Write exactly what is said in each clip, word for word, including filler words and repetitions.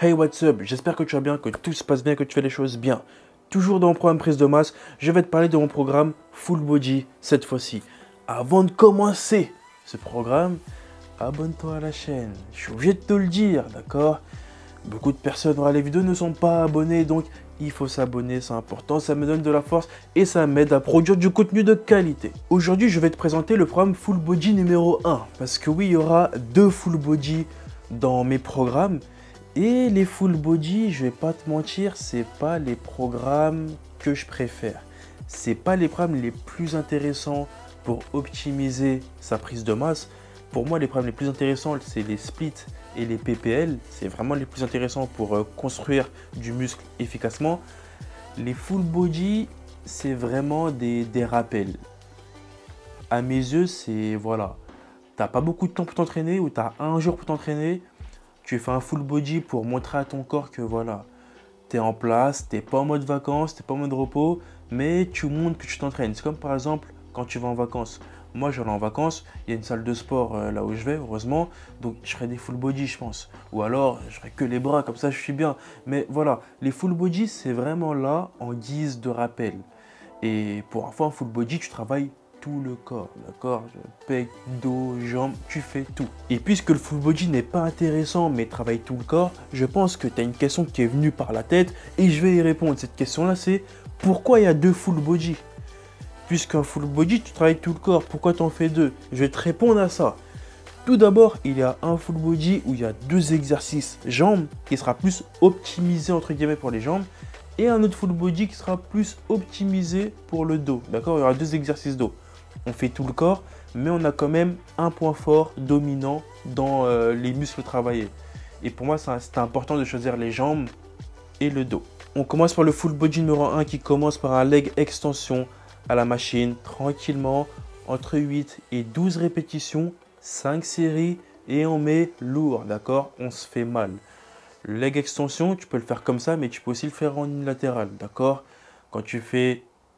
Hey, what's up? J'espère que tu vas bien, que tout se passe bien, que tu fais les choses bien. Toujours dans mon programme prise de masse, je vais te parler de mon programme Full Body cette fois-ci. Avant de commencer ce programme, abonne-toi à la chaîne. Je suis obligé de te le dire, d'accord? Beaucoup de personnes dans les vidéos ne sont pas abonnées, donc il faut s'abonner, c'est important, ça me donne de la force et ça m'aide à produire du contenu de qualité. Aujourd'hui, je vais te présenter le programme Full Body numéro un, parce que oui, il y aura deux Full Body dans mes programmes. Et les full body, je vais pas te mentir, c'est pas les programmes que je préfère. C'est pas les programmes les plus intéressants pour optimiser sa prise de masse. Pour moi, les programmes les plus intéressants, c'est les splits et les P P L. C'est vraiment les plus intéressants pour euh, construire du muscle efficacement. Les full body, c'est vraiment des, des rappels. À mes yeux, c'est voilà. T'as pas beaucoup de temps pour t'entraîner ou tu as un jour pour t'entraîner. Tu fais un full body pour montrer à ton corps que voilà, tu es en place, tu n'es pas en mode vacances, tu n'es pas en mode repos, mais tu montres que tu t'entraînes. C'est comme par exemple quand tu vas en vacances. Moi, je vais en vacances, il y a une salle de sport euh, là où je vais, heureusement, donc je ferai des full body, je pense. Ou alors, je ferai que les bras, comme ça, je suis bien. Mais voilà, les full body, c'est vraiment là en guise de rappel. Et pour avoir un full body, tu travailles tout le corps, d'accord? Pec, dos, jambes, tu fais tout. Et puisque le full body n'est pas intéressant mais travaille tout le corps, je pense que tu as une question qui est venue par la tête et je vais y répondre. Cette question-là, c'est pourquoi il y a deux full body? Puisqu'un full body, tu travailles tout le corps, pourquoi tu en fais deux? Je vais te répondre à ça. Tout d'abord, il y a un full body où il y a deux exercices jambes qui sera plus optimisé entre guillemets pour les jambes et un autre full body qui sera plus optimisé pour le dos. D'accord? Il y aura deux exercices dos. On fait tout le corps, mais on a quand même un point fort dominant dans euh, les muscles travaillés. Et pour moi, c'est important de choisir les jambes et le dos. On commence par le full body numéro un qui commence par un leg extension à la machine, tranquillement, entre huit et douze répétitions, cinq séries et on met lourd, d'accord? On se fait mal. Le leg extension, tu peux le faire comme ça, mais tu peux aussi le faire en unilatéral, d'accord? Quand tu fais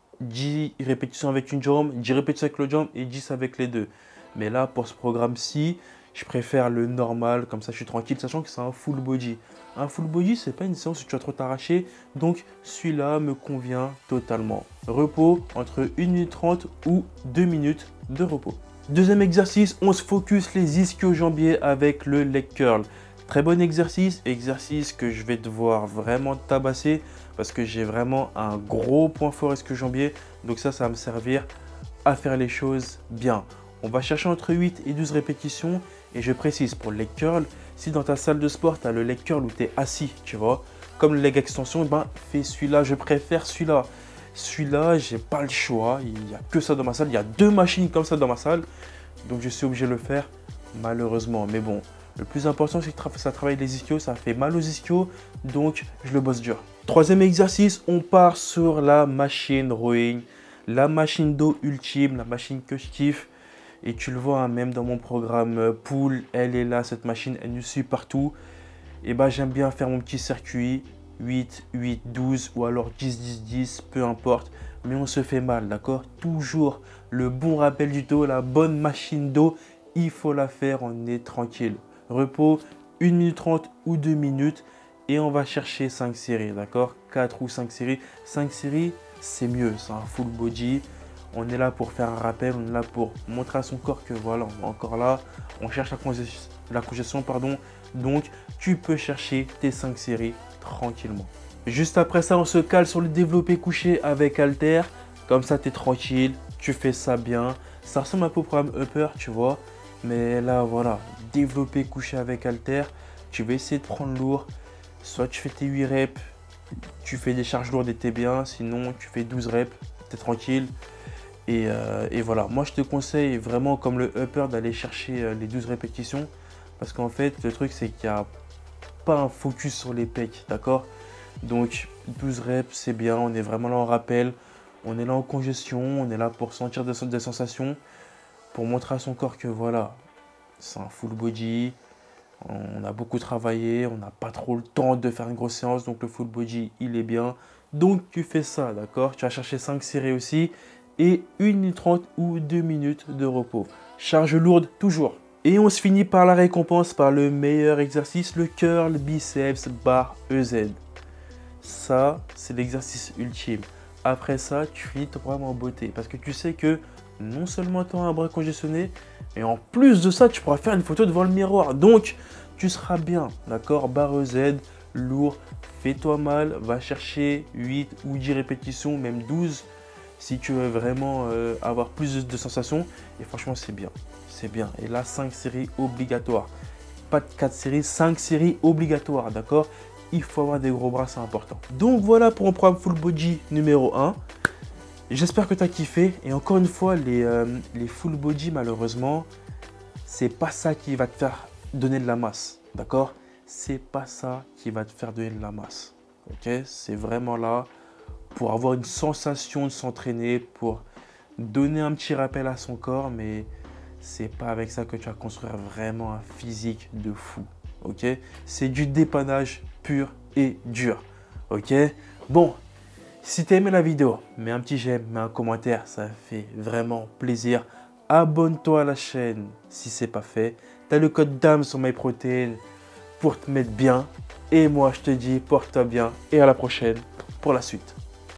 dix répétitions avec une jambe, dix répétitions avec l'autre jambe et dix avec les deux. Mais là, pour ce programme-ci, je préfère le normal, comme ça je suis tranquille, sachant que c'est un full body. Un full body, c'est pas une séance où tu vas trop t'arracher, donc celui-là me convient totalement. Repos entre une minute trente ou deux minutes de repos. Deuxième exercice, on se focus les ischio-jambiers avec le leg curl. Très bon exercice, exercice que je vais devoir vraiment tabasser parce que j'ai vraiment un gros point fort ischio-jambier. Donc ça, ça va me servir à faire les choses bien. On va chercher entre huit et douze répétitions et je précise pour le leg curl, si dans ta salle de sport, tu as le leg curl où tu es assis, tu vois, comme le leg extension, ben, fais celui-là, je préfère celui-là. Celui-là, j'ai pas le choix, il n'y a que ça dans ma salle, il y a deux machines comme ça dans ma salle, donc je suis obligé de le faire malheureusement, mais bon. Le plus important, c'est que ça travaille les ischios, ça fait mal aux ischios, donc je le bosse dur. Troisième exercice, on part sur la machine rowing, la machine dos ultime, la machine que je kiffe. Et tu le vois, hein, même dans mon programme pool, elle est là, cette machine, elle nous suit partout. Et bah, j'aime bien faire mon petit circuit, huit, huit, douze ou alors dix, dix, dix, peu importe. Mais on se fait mal, d'accord? Toujours le bon rappel du dos, la bonne machine dos, il faut la faire, on est tranquille. Repos, une minute trente ou deux minutes et on va chercher cinq séries, d'accord? quatre ou cinq séries. cinq séries, c'est mieux, c'est un full body. On est là pour faire un rappel, on est là pour montrer à son corps que voilà, on est encore là. On cherche la congestion, la congestion pardon. Donc, tu peux chercher tes cinq séries tranquillement. Juste après ça, on se cale sur le développé couché avec halter. Comme ça, tu es tranquille, tu fais ça bien. Ça ressemble un peu au programme upper, tu vois. Mais là, voilà, développé couché avec halter, tu vas essayer de prendre lourd. Soit tu fais tes huit reps, tu fais des charges lourdes et t'es bien. Sinon, tu fais douze reps, t'es tranquille. Et, euh, et voilà, moi je te conseille vraiment comme le upper d'aller chercher euh, les douze répétitions. Parce qu'en fait, le truc c'est qu'il n'y a pas un focus sur les pecs, d'accord? Donc douze reps, c'est bien, on est vraiment là en rappel. On est là en congestion, on est là pour sentir des, des sensations. Pour montrer à son corps que voilà, c'est un full body, on a beaucoup travaillé, on n'a pas trop le temps de faire une grosse séance, donc le full body, il est bien. Donc tu fais ça, d'accord? Tu vas chercher cinq séries aussi et une minute trente ou deux minutes de repos. Charge lourde toujours. Et on se finit par la récompense, par le meilleur exercice, le curl biceps bar E Z. Ça, c'est l'exercice ultime. Après ça, tu finis ton programme en beauté. Parce que tu sais que non seulement tu auras un bras congestionné, et en plus de ça, tu pourras faire une photo devant le miroir. Donc, tu seras bien, d'accord? Barre E Z, lourd, fais-toi mal, va chercher huit ou dix répétitions, même douze, si tu veux vraiment euh, avoir plus de sensations. Et franchement, c'est bien. C'est bien. Et là, cinq séries obligatoires. Pas de quatre séries, cinq séries obligatoires, d'accord? Il faut avoir des gros bras, c'est important. Donc voilà pour mon programme Full Body numéro un. J'espère que tu as kiffé. Et encore une fois, les, euh, les Full Body, malheureusement, c'est pas ça qui va te faire donner de la masse, d'accord? C'est pas ça qui va te faire donner de la masse, ok? C'est vraiment là pour avoir une sensation de s'entraîner, pour donner un petit rappel à son corps, mais c'est pas avec ça que tu vas construire vraiment un physique de fou, ok? C'est du dépannage pur et dur, ok? Bon, si tu as aimé la vidéo, mets un petit j'aime, mets un commentaire, ça fait vraiment plaisir. Abonne-toi à la chaîne si ce n'est pas fait. Tu as le code D A M sur MyProtein pour te mettre bien. Et moi, je te dis, porte-toi bien et à la prochaine pour la suite.